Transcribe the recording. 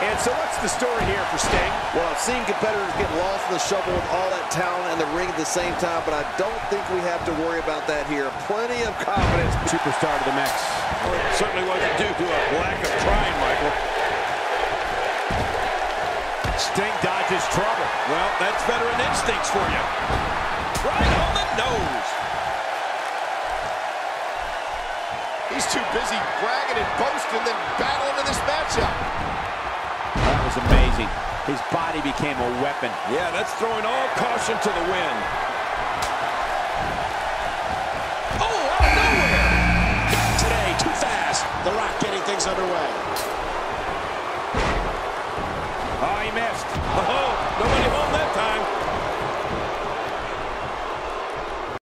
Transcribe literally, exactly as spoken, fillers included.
And so what's the story here for Sting? Well, I've seen competitors get lost in the shuffle with all that talent in the ring at the same time, but I don't think we have to worry about that here. Plenty of confidence. Superstar to the mix. Well, it certainly wasn't due to a lack of trying, Michael. Sting dodges trouble. Well, that's veteran instincts for you. Right on the nose. He's too busy bragging and boasting than battling in this matchup. That was amazing. His body became a weapon. Yeah, that's throwing all caution to the wind. Oh, out of nowhere! Today, too fast. The Rock getting things underway.